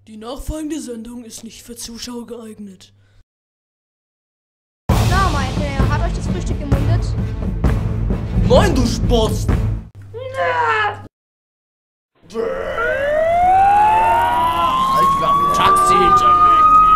Die nachfolgende Sendung ist nicht für Zuschauer geeignet. Na, mein Herr, hat euch das Frühstück gemundet? Nein, du Spost! Ich war ein Taxi hinter mir.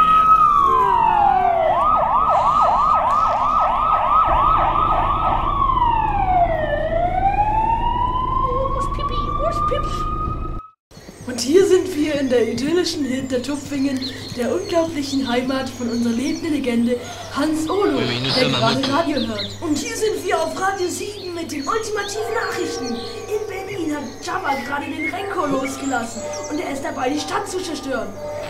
Und hier sind wir in der idyllischen Hintertupfingen, der unglaublichen Heimat von unserer lebenden Legende Hans Olo, der gerade Radio hört. Und hier sind wir auf Radio 7 mit den ultimativen Nachrichten. In Berlin hat Jabba gerade den Renko losgelassen und er ist dabei, die Stadt zu zerstören.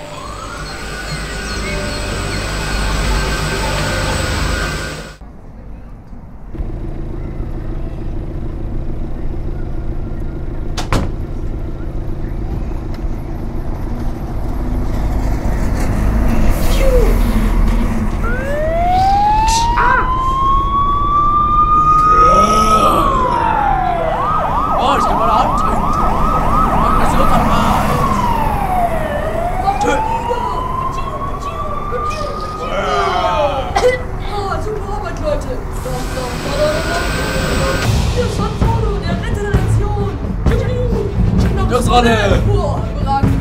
Oh, ich kann meine Hand trinken. Das wird doch mal. Oh, super Arbeit, Leute. Hier ist Hans Olo, der Retter der Nation. Los, Ronne. Boah, überragend.